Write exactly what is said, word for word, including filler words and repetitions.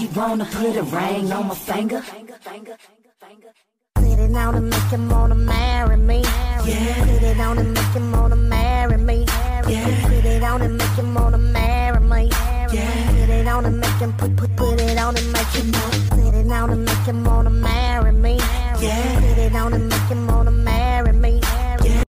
you wanna put a ring on my finger? Put it on and make him wanna marry me. Yeah. Put it on and make him wanna marry me. Yeah. Put it on and make him wanna marry me. Yeah. Put it on and make him put put put it on and make